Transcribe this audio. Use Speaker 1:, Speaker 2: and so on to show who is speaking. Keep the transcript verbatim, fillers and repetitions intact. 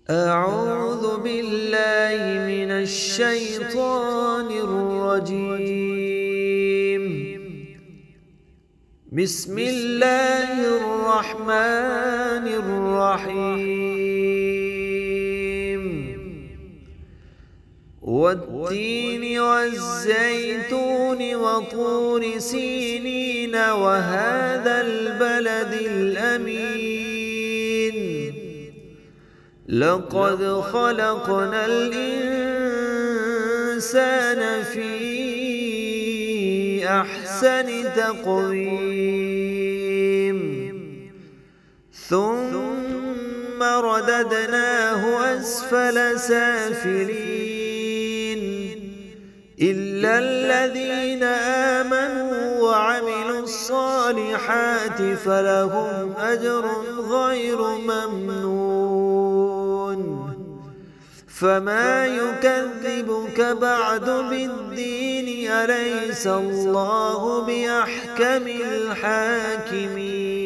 Speaker 1: أعوذ بالله من الشيطان الرجيم. بسم الله الرحمن الرحيم. والتين والزيتون وطور سينين وهذا البلد الأمين. لقد خلقنا الإنسان في أحسن تقويم ثم رددناه أسفل سافلين إلا الذين آمنوا وعملوا الصالحات فلهم أجر غير ممنون. فما يكذبك بعد بالدين؟ أليس الله بأحكم الحاكمين؟